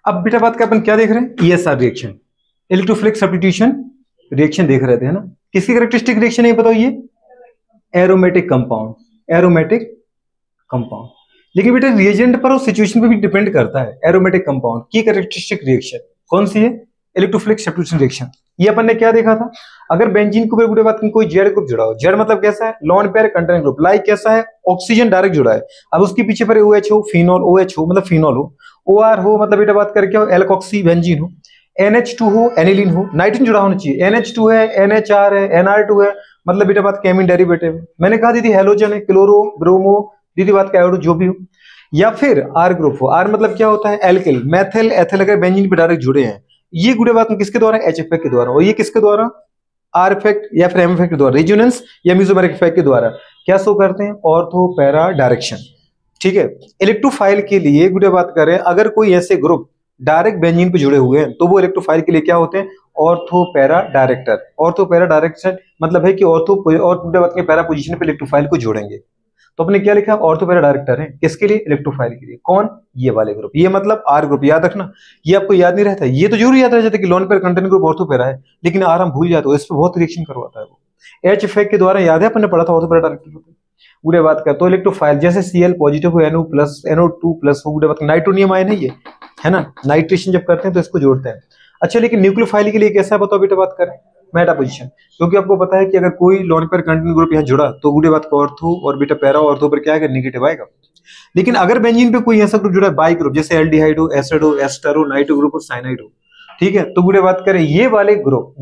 अब बेटा बात का अपन क्या देख रहे हैं, ESR reaction, electrophilic substitution reaction देख रहे थे, है ना। किसकी कैरेक्टरिस्टिक रिएक्शन है बताओ, ये एरोमेटिक कंपाउंड, एरोमेटिक कंपाउंड। लेकिन बेटा रिएजेंट पर और सिचुएशन पर भी डिपेंड करता है। एरोमेटिक कंपाउंड की कैरेक्टरिस्टिक रिएक्शन कौन सी है, इलेक्ट्रोफिलिक सब्स्टिट्यूशन रिएक्शन। ये अपन ने क्या देखा था, अगर बेंजीन के ऊपर बात कोई जेड ग्रुप जुड़ा हो, जेड मतलब कैसा है, lone pair content group, like कैसा है, ऑक्सीजन डायरेक्ट जुड़ा है, अब उसके पीछे पर OH हो, फिनोल, OH हो मतलब फिनोल हो, OR हो मतलब बेटा बात करके हो एल्कोक्सी बेंजीन हो, NH2 हो, एनिलीन हो, नाइट्रोजन जुड़ा होना चाहिए, NH2 है, NHR है, NR2 है मतलब बेटा बात केमिन डेरिवेटिव। मैंने कहा दीदी हेलोजन है, क्लोरो, ब्रोमो, दीदी बात का आयोडो जो भी हो, या फिर R ग्रुप हो। R मतलब क्या होता है, एल्किल, मेथिल, एथिल अगर बेंजीन पे डायरेक्ट जुड़े हैं, ये गुड़े बात किसके द्वारा, H इफेक्ट के द्वारा, और ये किसके द्वारा, R इफेक्ट या फिर M इफेक्ट के द्वारा, रेजोनेंस या मेसोमेरिक इफेक्ट के द्वारा क्या शो करते हैं, ऑर्थो पैरा डायरेक्शन। ठीक है, इलेक्ट्रोफाइल के लिए गुड़े बात करें, अगर कोई ऐसे ग्रुप डायरेक्ट बेंजीन पे जुड़े हुए हैं तो वो इलेक्ट्रोफाइल के लिए क्या होते हैं, ortho para director. Ortho para direction मतलब है कि ऑर्थो और गुड़े बात के पैरा पोजीशन पे इलेक्ट्रोफाइल को जोड़ेंगे। तो अपने क्या लिखा, ऑर्थो पैरा डायरेक्टर है किसके लिए, इलेक्ट्रोफाइल के लिए। कौन, ये वाले ग्रुप, ये मतलब R ग्रुप। याद रखना, ये आपको याद नहीं रहता, ये तो जरूर याद रह जाता है कि lone pair content group ortho para है, लेकिन R हम भूल जाते हो, इस पर बहुत रिएक्शन करवाता है वो। H इफेक्ट के द्वारा याद है अपन ने पढ़ा था, ऑर्थो पैरा डायरेक्टर होते हैं। गुड़े बात कर तो इलेक्ट्रोफाइल जैसे Cl पॉजिटिव हो, NO प्लस, NO2 प्लस हो, गुड़े बात नाइट्रोनियम आयन है ये, है ना, नाइट्रेशन जब करते हैं तो इसको जोड़ते हैं। अच्छा लेकिन न्यूक्लियोफाइल के लिए कैसा है बताओ बेटा बात करें, मेटा पोजीशन, क्योंकि आपको पता है कि अगर कोई लोन पेयर कंटेंट ग्रुप यहाँ जुड़ा तो गुड़े बात का ऑर्थो और बेटा पैरा ऑर्थो पर क्या आएगा, नेगेटिव आएगा। लेकिन अगर बेंजीन पे कोई ऐसा ग्रुप जुड़ा है बाई ग्रुप, जैसे एल्डिहाइड हो, एसिड हो, एस्टर हो, नाइट्रो ग्रुप हो, साइनाइड हो, ठीक है, तो गुड़े बात करें ये वाले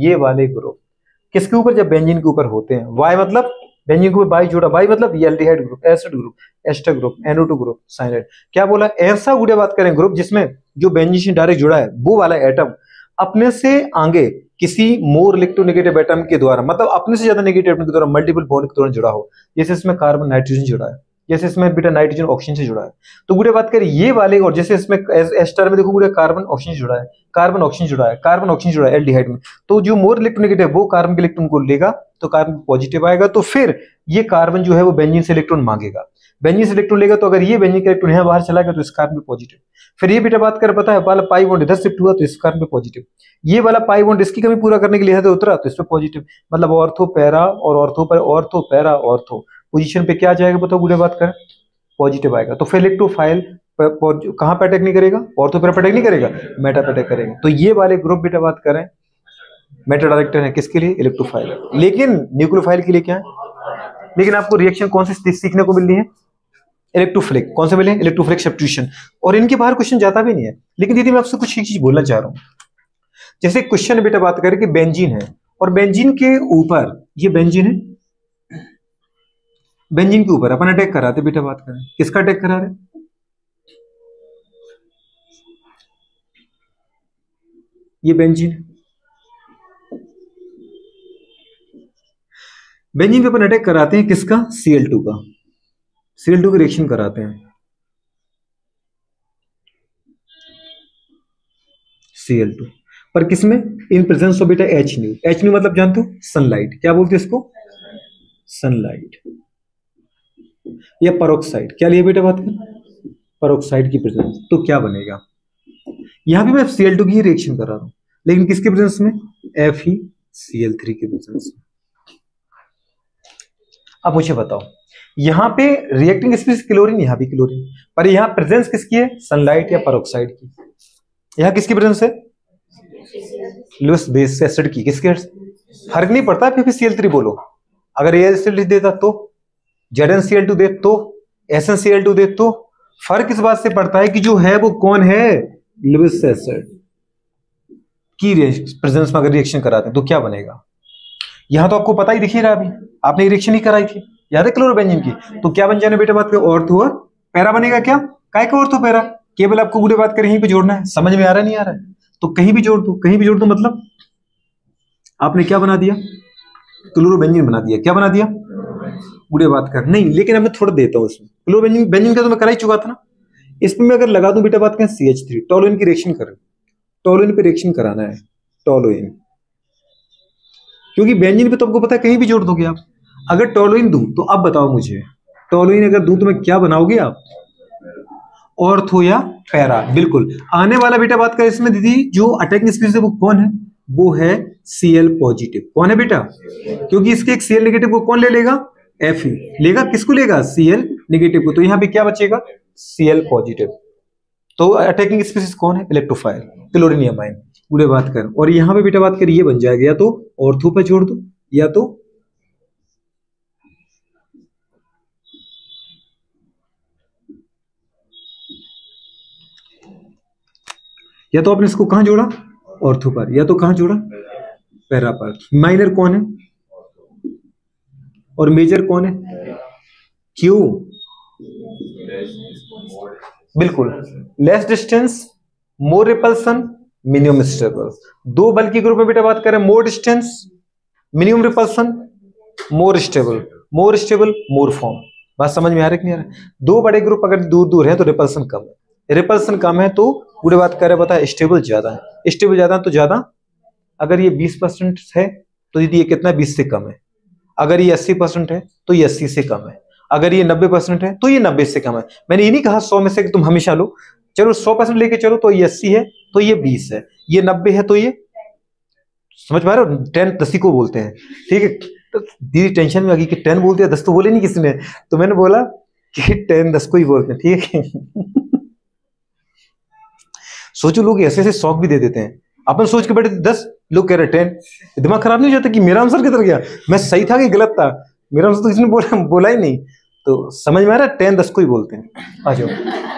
ग्रुप किसके ऊपर, जब बेंजीन के ऊपर होते हैं, वाई मतलब बेंजीन के ऊपर बाई जुड़ा, बाई मतलब ये aldehyde group, acid group, ester group, NO2 group, cyanide. क्या बोला, ऐसा गुड़े बात करें ग्रुप जिसमें जो बेंजीन से डायरेक्ट जुड़ा है वो वाला एटम अपने से आगे किसी मोर इलेक्ट्रोनेगेटिव एटम के द्वारा, मतलब अपने से ज्यादा नेगेटिव एटम के द्वारा मल्टीपल बॉन्ड के द्वारा जुड़ा हो, जैसे इसमें कार्बन नाइट्रोजन जुड़ा है, जैसे इसमें बेटा नाइट्रोजन ऑक्सीजन से जुड़ा है। तो गुड़े बात करें ये वाले, और जैसे इसमें एस्टर में देखो गुड़े कार्बन ऑक्सीजन जुड़ा है, कार्बन ऑक्सीजन जुड़ा है, कार्बन ऑक्सीजन जुड़ा है एल्डिहाइड में, तो जो मोर इलेक्ट्रोनेगेटिव वो कार्बन के इलेक्ट्रॉन को लेगा तो कार्बन पॉजिटिव आएगा, तो फिर ये कार्बन जो है वो बेंजीन से इलेक्ट्रॉन मांगेगा, बेंजीन से इलेक्ट्रॉन लेगा, तो अगर ये बेंजीन का इलेक्ट्रॉन यहाँ बाहर चला गया तो इस कार्बन पे पॉजिटिव। फिर ये बेटा बात कर पता है वाला पाई बॉन्ड इधर शिफ्ट हुआ तो इस कार्बन पे पॉजिटिव, ये वाला पाई बॉन्ड इसकी कमी पूरा करने के लिए है उतरा तो इस पे पॉजिटिव, मतलब ऑर्थो पैरा और ऑर्थो पर, ऑर्थो पैरा ऑर्थो पोजीशन पे क्या जाएगा बताओ गुड़े बात कर, पॉजिटिव आएगा। तो फिर इलेक्ट्रोफाइल कहां पे अटैक नहीं करेगा, ऑर्थो पैरा पे अटैक नहीं करेगा, मेटा पे अटैक करेगा। तो ये वाले ग्रुप बेटा बात करें मेटा डायरेक्टर है किसके लिए, इलेक्ट्रोफाइल। लेकिन न्यूक्लियोफाइल के लिए क्या है, लेकिन आपको रिएक्शन कौन सी सीखने को मिल रही है, इलेक्ट्रोफिलिक। कौन से मिले, इलेक्ट्रोफिलिक सब्स्टिट्यूशन, और इनके बाहर क्वेश्चन जाता भी नहीं है। लेकिन दीदी मैं आपसे कुछ एक चीज बोलना चाह रहा हूं, जैसे क्वेश्चन बेटा बात करें कि बेंजीन है और बेंजीन के ऊपर, ये बेंजीन है, बेंजीन के ऊपर अपन अटैक कराते बेटा बात करें, किसका अटैक करा रहे, ये बेंजीन, बेंजीन पे अपन अटैक कराते हैं किसका, Cl2 का, Cl2 की रिएक्शन कराते हैं, Cl2 पर किसमें, इन प्रेजेंस ऑफ बेटा H न्यू मतलब जानते हो सनलाइट, क्या बोलते हैं इसको, सनलाइट, या परोक्साइड, क्या लिया बेटा बात कर, परोक्साइड की प्रेजेंस। तो क्या बनेगा, यहां भी मैं Cl2 की ही रिएक्शन कर रहा हूं, लेकिन किसके प्रेजेंस में, FeCl3 के प्रेजेंस में। अब मुझे बताओ, यहां पे रिएक्टिंग स्पीशीज क्लोरीन, यहां भी क्लोरीन, पर यहां प्रेजेंस किसकी है, सनलाइट या परोक्साइड की। यहां किसकी प्रेजेंस है, लुईस बेस एसिड की, किसके, फर्क नहीं पड़ता फिर भी Cl3 बोलो, अगर ये एसिड देता तो, ZnCl2 दे तो, SnCl2 दे तो, फर्क इस बात से पड़ता है कि जो है वो कौन है, लुईस एसिड की प्रेजेंस में अगर रिएक्शन कराते हैं तो क्या बनेगा। यहां तो आपको पता ही दिखी रहा, अभी आपने रिएक्शन ही कराई थी, याद है क्लोरोबेंजीन की, तो क्या बन जाने बेटा बात करें, ऑर्थो और पैरा बनेगा, क्या काय का ऑर्थो पैरा, केवल आपको गुड़े बात करें यहीं पे जोड़ना है, समझ में आ रहा नहीं आ रहा है, तो कहीं भी जोड़ दो, कहीं भी जोड़ दो, मतलब आपने क्या बना दिया, क्लोरोबेंजीन बना दिया, क्या बना दिया, गुड़े बात कर नहीं। लेकिन अब मैं थोड़ा देता हूं इसमें, क्लोरोबेंजीन बेंजीन का तो मैं करा ही चुका था ना, इसमें मैं अगर लगा दूं बेटा बात करें CH3, टोलुइन की रिएक्शन करें, टोलुइन पे रिएक्शन कराना है, टोलुइन, क्योंकि बेंजीन पे तो आपको पता है कहीं भी जोड़ दोगे आप। अगर टोलुइन दूं तो अब बताओ मुझे, टोलुइन अगर दूं तो मैं क्या बनाओगे आप, ऑर्थो या पैरा, बिल्कुल। आने वाला बेटा बात करें इसमें दीदी, जो अटैकिंग स्पीशीज है वो कौन है? वो है Cl पॉजिटिव। कौन है बेटा? क्योंकि इसके एक Cl नेगेटिव को कौन ले लेगा? Fe लेगा। किसको लेगा? Cl नेगेटिव को। तो यहां पे क्या बचेगा? Cl positive. तो अटैकिंग स्पीशीज कौन है? इलेक्ट्रोफाइल, क्लोरीन अमाइन। पूरे बात कर, और यहां पे बेटा बात कर ये बन जाएगा, या तो ऑर्थो पे जोड़ दो या तो आपने इसको कहां जोड़ा? ऑर्थो पर, या तो कहां जोड़ा? पैरा पर। माइनर कौन है और मेजर कौन है? क्यों? बिल्कुल, less distance, more repulsion, minimum stable. दो बल की ग्रुप में बेटा बात करें, more distance, minimum repulsion, more stable, more form. बात समझ में आ रही है कि नहीं आ रहा? दो बड़े ग्रुप अगर दूर दूर है तो रिपल्सन कम है, रिपल्सन कम है तो पूरे बात कर रहे बता स्टेबल ज्यादा है, स्टेबल ज्यादा तो ज्यादा। अगर ये 20% है तो दीदी ये कितना? 20 से कम है। अगर ये 80% है तो ये 80 से कम है। अगर ये 90% है तो ये 90 से कम है। मैंने ये नहीं कहा 100 में से कि तुम हमेशा लो, चलो 100% लेके चलो, तो ये 80 है तो ये 20 है, ये 90 है तो ये, समझ पा रहे हो? 10 10 को बोलते हैं, ठीक है। तो दीदी टेंशन में आ गई कि 10 बोलते हैं, 10 तो बोले नहीं किसी ने, तो मैंने बोला कि 10 10 को ही बोलते हैं, ठीक है। सोचो लोग ऐसे ऐसे शौक भी दे देते हैं। अपन सोच के बैठे 10, लोग कह रहे 10। दिमाग खराब नहीं हो जाता कि मेरा आंसर किधर गया, मैं सही था कि गलत था? मेरा आंसर तो किसी ने बोला ही नहीं। तो समझ में आ रहा है? 10 10 को ही बोलते हैं। आ जाओ।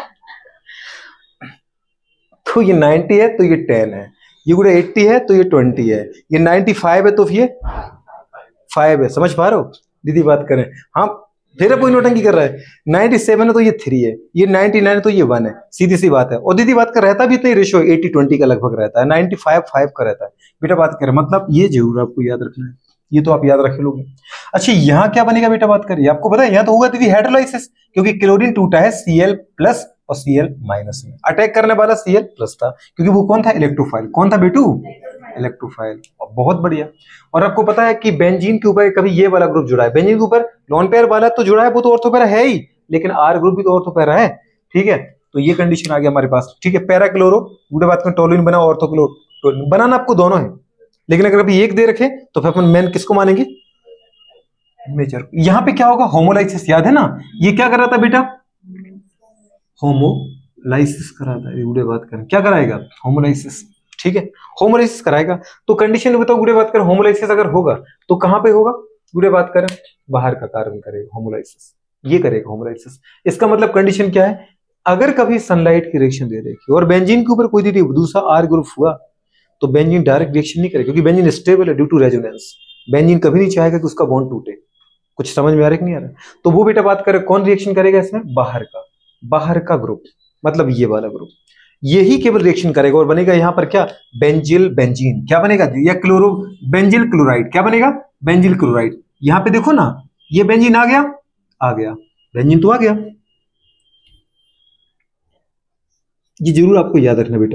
तो ये 90 है तो ये 10 है, ये गुड़े 80 है तो ये 20 है, ये 95 है तो ये 5 है। समझ पा रहे हो? दीदी बात करें, हाँ फिर कोई नोटंकी कर रहा है। 97 है तो ये 3 है, ये 99 है तो ये 1 है, सीधी सी बात है। और दीदी बात कर रहता भी इतना रेशियो 80-20 का लगभग रहता है, 95-5 का रहता है। बेटा बात करें, मतलब ये जरूर आपको याद रखना है, ये तो आप याद रख लोगे। अच्छा यहाँ क्या बनेगा बेटा बात करिए, आपको पता है यहाँ तो होगा दीदी हाइड्रोलाइसिस, क्योंकि क्लोरीन टूटा है Cl प्लस और Cl माइनस में। अटैक करने वाला Cl प्लस था, क्योंकि वो कौन था? इलेक्ट्रोफाइल। कौन था बेटू? इलेक्ट्रोफाइल। बहुत बढ़िया। और आपको पता है कि बेंजीन के ऊपर कभी ये वाला ग्रुप जुड़ा है, बेंजीन के ऊपर लोन पेयर वाला तो जुड़ा है, वो तो ऑर्थो पैरा है ही, लेकिन आर ग्रुप भी तो ऑर्थो पैरा है, ठीक है। तो ये कंडीशन आ गया हमारे पास, ठीक है। पैरा क्लोरो गुड़े बात में टोलुइन बना, ऑर्थो क्लोरो बनाना आपको दोनों है, लेकिन अगर अभी एक दे रखे तो फिर अपन मेन किसको मानेंगे? मेजर। यहां पे क्या होगा? होमोलाइसिस। याद है ना? ये क्या कर रहा था बेटा? होमोलाइसिस करा था। गुड़े बात करें क्या कराएगा? होमोलाइसिस, ठीक है। होमोलाइसिस कराएगा। तो कंडीशन बताओ गुड़े बात करें, होमोलाइसिस अगर होगा तो कहां पे होगा? गुड़े बात करें बाहर का कार्बन करेगा होमोलाइसिस, ये करेगा होमोलाइसिस। इसका मतलब कंडीशन क्या है? अगर कभी सनलाइट की रिएक्शन दे देगी और बेंजीन के ऊपर कोई दीदी दूसरा आर ग्रुप हुआ तो बेंजीन डायरेक्ट रिएक्शन नहीं करेगा, क्योंकि बेंजीन स्टेबल है ड्यू टू रेजोनेंस। बेंजीन कभी नहीं चाहेगा कि उसका बॉन्ड टूटे। कुछ समझ में आ रहा है कि नहीं आ रहा? तो वो बेटा बात करें कौन रिएक्शन करेगा इसमें? बाहर का ग्रुप, मतलब ये वाला ग्रुप, यही केवल रिएक्शन करेगा और बनेगा यहां पर क्या? Benzyl benzene. क्या बनेगा? या क्लोरो बेंजिल क्लोराइड। क्या बनेगा? Benzyl chloride. यहां पे देखो ना, ये बेंजीन आ गया, बेंजीन तो आ गया। ये जरूर आपको याद रखना बेटा।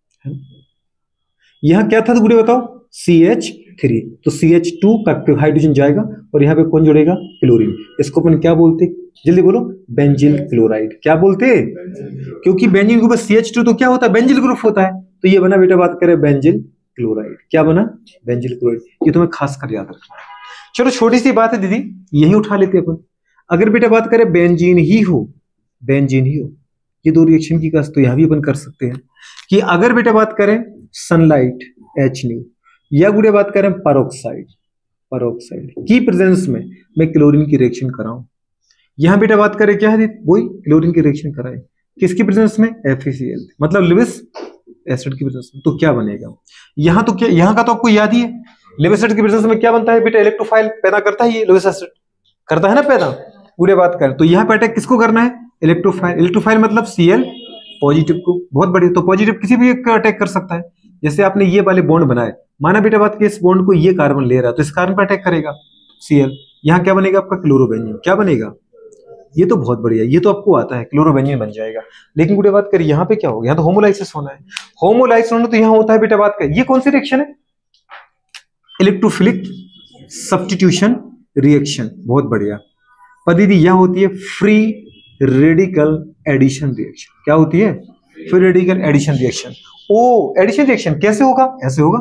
यहां क्या था तो बुढ़े बताओ? CH3। तो CH2 का हाइड्रोजन जाएगा और यहां पे कौन जुड़ेगा? क्लोरीन। इसको अपन क्या बोलते? जल्दी बोलो। Benzyl chloride. क्या बोलते? क्योंकि बेंजीन के ऊपर CH2 तो क्या होता है? बेंजिल ग्रुप होता है। तो ये बना बेटा बात करें बेंजिल क्लोराइड। क्या बना? Benzyl chloride. ये तुम्हें खासकर याद रखना है। चलो छोटी सी बात है दीदी, यही उठा लेते अपन। अगर बेटा बात करें बेंजीन ही हो, ये दो रिएक्शन की कास्ट तो यहां भी अपन कर सकते हैं कि अगर बेटा बात करें सनलाइट HNO या गुड़े बात करें परोक्साइड की प्रेजेंस में मैं क्लोरीन की रिएक्शन कराऊं। यहां बेटा बात करें क्या है? वही क्लोरीन की रिएक्शन कराए। किसकी प्रेजेंस में? FeCl, मतलब लिविस एसिड की प्रेजेंस में। तो क्या बनेगा? यहां तो क्या, यहां का तो आपको याद ही है, लिविस एसिड की प्रेजेंस में क्या बनता है बेटा? इलेक्ट्रोफाइल पैदा करता है, ये लिविस एसिड करता है ना पैदा। गुड़े बात करें तो यहां पे अटैक किसको करना है? इलेक्ट्रोफाइल मतलब Cl पॉजिटिव को। बहुत बढ़िया। तो पॉजिटिव किसी भी एक अटैक कर सकता है। जैसे आपने ये वाले बॉन्ड बनाए, माना बेटा बात की इस बॉन्ड को ये कार्बन ले रहा है तो इस कार्बन पर अटैक करेगा Cl। यहां क्या बनेगा आपका? क्लोरोबेंजीन। क्या बनेगा? ये तो बहुत बढ़िया, ये तो आपको आता है, क्लोरोबेंजीन बन जाएगा। लेकिन गुड़े बात करिए यहाँ पे क्या होगा? यहाँ तो होमोलाइसिस होना है। होमोलाइसिस होना तो यहाँ होता है बेटा बात कर, ये कौन सी रिएक्शन है? Electrophilic substitution reaction. बहुत बढ़िया। पर दीदी यहां होती है फ्री रेडिकल एडिशन रिएक्शन। क्या होती है? Free radical addition reaction. ओ एडिशन रिएक्शन कैसे होगा? ऐसे होगा।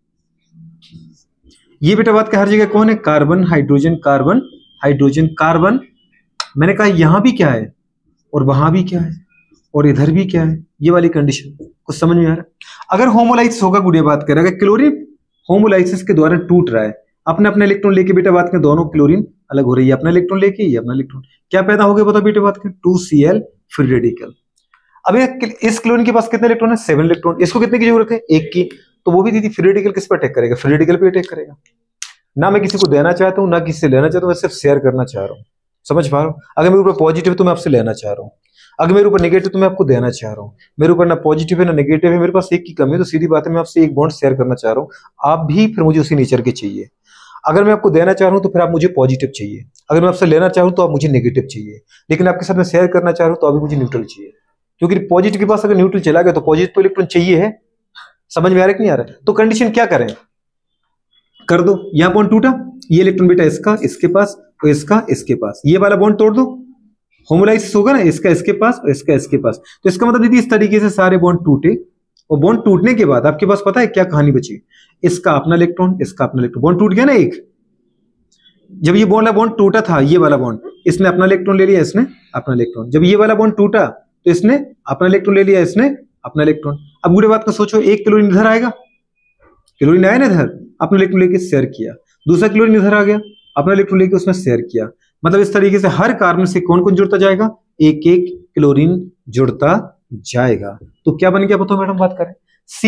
ये बेटा बात का हर जगह कौन है? Carbon hydrogen carbon hydrogen carbon. मैंने कहा यहां भी क्या है और वहां भी क्या है और इधर भी क्या है, ये वाली कंडीशन कुछ समझ में आ रहा है? अगर होमोलाइसिस होगा, गुड़िया बात करें, अगर क्लोरीन होमोलाइसिस के द्वारा टूट रहा है, अपने अपने इलेक्ट्रॉन लेके बेटा बात करें, दोनों क्लोरीन अलग हो रही है, अपना इलेक्ट्रॉन लेके, ये अपना इलेक्ट्रॉन, क्या पैदा हो गया बताओ बेटा बात करें? 2Cl free radical. अब इस क्लोरीन के पास कितने इलेक्ट्रॉन है? 7 इलेक्ट्रॉन। इसको कितने की जरूरत है? 1 की। तो वो भी दीदी फ्री रेडिकल किस पर अटैक करेगा? फ्री रेडिकल पे अटैक करेगा। ना मैं किसी को देना चाहता हूं ना किसी से लेना चाहता हूं, मैं सिर्फ शेयर करना चाह रहा हूं। समझ पा रहा हूं? अगर मेरे ऊपर पॉजिटिव है तो मैं आपसे लेना चाह रहा हूं, अगर मेरे ऊपर नेगेटिव तो मैं आपको देना चाह रहा हूं। मेरे ऊपर ना पॉजिटिव है ना नेगेटिव है, मेरे पास एक की कमी है, तो सीधी बात है मैं आपसे एक बॉन्ड शेयर करना चाह रहा हूं। आप भी फिर मुझे उसी नेचर के चाहिए। अगर मैं आपको देना चाह रहा हूं तो फिर आप मुझे पॉजिटिव चाहिए, अगर मैं आपसे लेना चाहूं तो आप मुझे नेगेटिव चाहिए, लेकिन आपके साथ मैं शेयर करना चाह रहा हूं तो अभी मुझे न्यूट्रल चाहिए, क्योंकि पॉजिटिव के पास अगर न्यूट्रल चला गया तो पॉजिटिव तो इलेक्ट्रॉन चाहिए है। समझ में आ रहा है कि नहीं आ रहा है? तो कंडीशन क्या करें? कर दो, यहां बॉन्ड टूटा, ये इलेक्ट्रॉन बेटा इसका इसके पास और इसका इसके पास, ये वाला बॉन्ड तोड़ दो, होमोलाइसिस होगा ना, इसका इसके पास और इसका इसके पास। तो इसका मतलब दीदी इस तरीके से सारे बॉन्ड टूटे, और बॉन्ड टूटने के बाद आपके पास पता है क्या कहानी बची? इसका अपना इलेक्ट्रॉन इसका अपना इलेक्ट्रॉन, बॉन्ड टूट गया ना एक। जब ये बॉन्ड टूटा था, ये वाला बॉन्ड, इसने अपना इलेक्ट्रॉन ले लिया, इसने अपना इलेक्ट्रॉन। जब ये वाला बॉन्ड टूटा तो इसने अपना इलेक्ट्रॉन ले लिया, इसने अपना इलेक्ट्रॉन। अब बुरे बात को सोचो, एक क्लोरीन इधर आएगा, क्लोरीन आया ना इधर, अपना इलेक्ट्रॉन लेके शेयर किया, दूसरा क्लोरीन इधर आ गया, अपना इलेक्ट्रॉन लेके उसमें शेयर किया। मतलब इस तरीके से हर कार्बन से कौन कौन जुड़ता जाएगा? एक एक क्लोरीन जुड़ता जाएगा। तो क्या बन गया बताओ मैडम बात करें?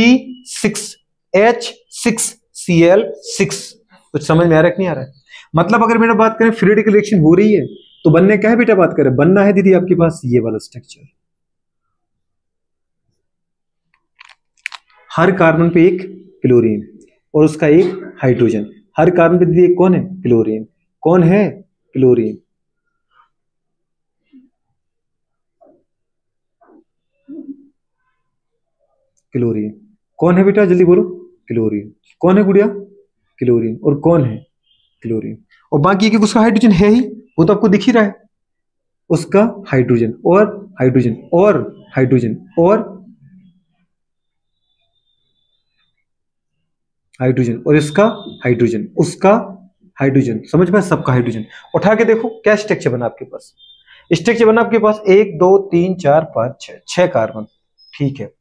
C6H6Cl6। कुछ समझ में आ रहा है कि नहीं आ रहा है? मतलब अगर मैडम बात करें फ्री रेडिकल रिएक्शन हो रही है तो बनने क्या है बेटा बात करें? बनना है दीदी आपके पास ये वाला स्ट्रक्चर, हर कार्बन पे एक क्लोरीन और उसका एक हाइड्रोजन। हर कार्बन पे दीदी एक कौन है? क्लोरीन। कौन है? क्लोरीन। क्लोरीन कौन है बेटा? जल्दी बोलो। क्लोरीन। कौन है गुड़िया? क्लोरीन। और कौन है? क्लोरीन। और बाकी एक उसका हाइड्रोजन है ही, वो तो आपको दिख ही रहा है, उसका हाइड्रोजन और हाइड्रोजन और हाइड्रोजन और हाइड्रोजन और इसका हाइड्रोजन, उसका हाइड्रोजन। समझ में? सबका हाइड्रोजन। उठा के देखो क्या स्ट्रक्चर बना आपके पास। स्ट्रक्चर बना आपके पास 1 2 3 4 5 6 कार्बन, ठीक है।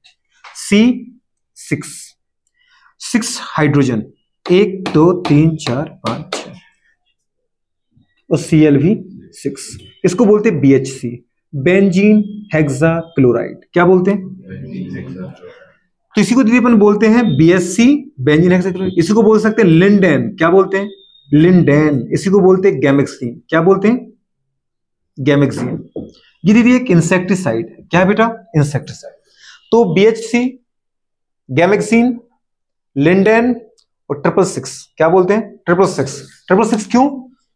C6 हाइड्रोजन, 1 2 3 4 5 6 और Cl भी 6। इसको बोलते हैं BHC, बेंजीन हेक्साक्लोराइड। क्या बोलते हैं? तो इसी को दीदी अपन बोलते हैं BSC, बेंजीन हेक्साक्लोराइड। इसी को बोल सकते हैं लिंडेन। क्या बोलते हैं? लिंडेन। इसी को बोलते हैं गैमेक्सीन। क्या बोलते हैं? गैमेक्सीन। ये दीदी एक इंसेक्टिसाइड है। क्या है बेटा? इंसेक्टिसाइड। तो BHC, गैमेक्सीन, लिंडेन और 666। क्या बोलते हैं? 666 क्यों?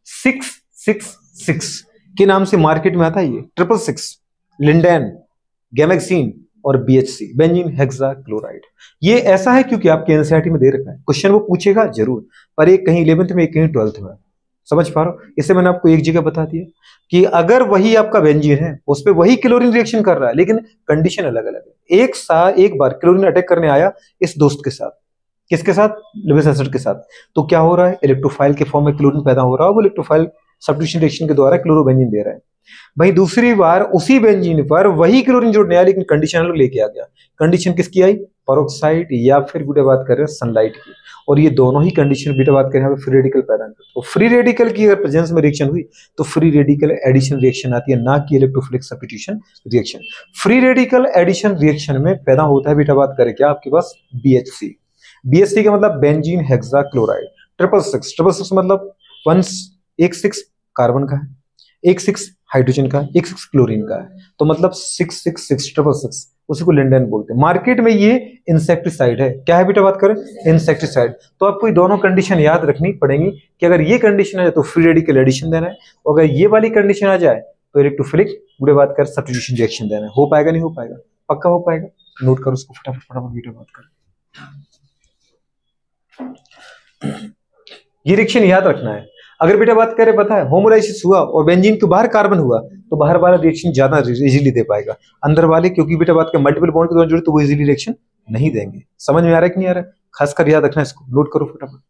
666 के नाम से मार्केट में आता है ये 666, लिंडेन, गैमेक्सीन और BHC, बेंजीन हेक्साक्लोराइड। ये ऐसा है क्योंकि आपके एनसीईआरटी में दे रखा है, क्वेश्चन वो पूछेगा जरूर, पर एक कहीं 11th में एक कहीं 12th में। समझ पा रहे हो? इसे मैंने आपको एक जगह बता दिया कि अगर वही आपका बेंजीन है, उस पर वही क्लोरीन रिएक्शन कर रहा है, लेकिन कंडीशन अलग अलग है। एक बार क्लोरीन अटैक करने आया इस दोस्त के साथ, किसके साथ? लिविस एसिड के साथ। तो क्या हो रहा है? इलेक्ट्रोफाइल के फॉर्म में क्लोरीन पैदा हो रहा है, वो इलेक्ट्रोफाइल सब्स्टिट्यूशन रिएक्शन के द्वारा क्लोरोबेंजीन दे रहा है। भाई दूसरी बार उसी बेंजीन पर वही क्लोरीन जोड़ने आया, लेकिन कंडीशन अलग लेके आ गया। कंडीशन किसकी आई? पेरोक्साइड या फिर बेटा बात कर रहे हैं सनलाइट की। और ये दोनों ही कंडीशन बेटा बात करें फ्री रेडिकल पैदा करते हैं। तो फ्री रेडिकल की अगर प्रेजेंस में रिएक्शन हुई तो फ्री रेडिकल एडिशन रिएक्शन आती है, ना कि electrophilic substitution reaction. Free radical addition reaction में पैदा होता है बेटा बात करें क्या आपके पास? BHC। BHC का मतलब बेंजीन हेक्साक्लोराइड। 666 मतलब 16 कार्बन का है, 16 हाइड्रोजन का, 16 क्लोरीन का है, तो मतलब 666 उसी को लिंडेन बोलते हैं। मार्केट में ये इंसेक्टिसाइड है। क्या है बेटा बात करें? इंसेक्टिसाइड। तो आपको ये दोनों कंडीशन याद रखनी पड़ेंगी कि अगर ये कंडीशन आ जाए तो फ्री रेडिकल एडिशन देना है, और अगर ये वाली कंडीशन आ जाए तो इलेक्ट्रोफिलिक बुरे बात कर सब्स्टिट्यूशन रिएक्शन देना है। हो पाएगा नहीं हो पाएगा? पक्का हो पाएगा। नोट करो उसको फटाफट बेटा बात कर। ये रिएक्शन याद रखना है। अगर बेटा बात करें, पता है होमोलाइसिस हुआ और बेंजीन के बाहर कार्बन हुआ तो बाहर वाला रिएक्शन ज्यादा इजीली दे पाएगा, अंदर वाले क्योंकि बेटा बात करें मल्टीपल बॉन्ड के दौरान जुड़े तो वो इजीली रिएक्शन नहीं देंगे। समझ में आ रहा है कि नहीं आ रहा है? खासकर याद रखना, इसको नोट करो फटाफट।